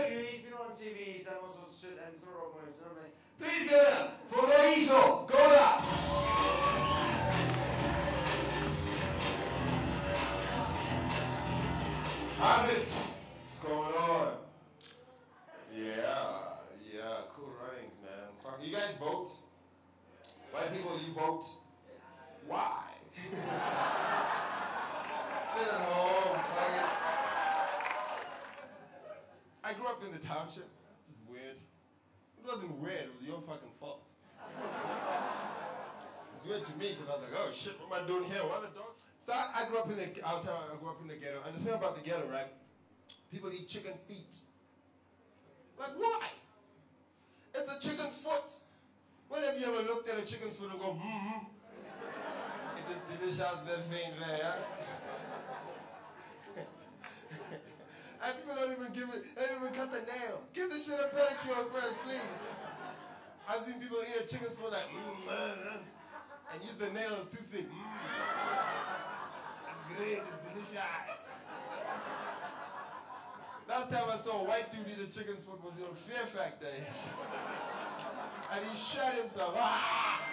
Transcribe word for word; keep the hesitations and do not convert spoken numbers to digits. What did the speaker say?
you, he's been on T V, he's done all sorts of shit, and it's not wrong moves, you know what I mean? Please give it up for Loiso Goda! How's it? What's going on? Yeah, yeah, cool runnings, man. Fuck, you guys vote? White people, you vote? Why? Sit at home, faggots. I grew up in the township. It was weird. It wasn't weird, it was your fucking fault. It's weird to me because I was like, oh shit, what am I doing here? What are the dogs? So I, I grew up in the I was telling, I grew up in the ghetto, and the thing about the ghetto, right? People eat chicken feet. Like why? It's a chicken's foot. When have you ever looked at a chicken's foot and go, hmm? It is delicious that thing there. And people don't even give it, they don't even cut the nails. Give the shit a pedicure first, please. I've seen people eat a chicken's foot like, mm, uh, and use the nail as toothpick. Mm. It's great, it's delicious. Last time I saw a white dude eat a chicken's foot was on Fear Factor. And he shot himself. Ah!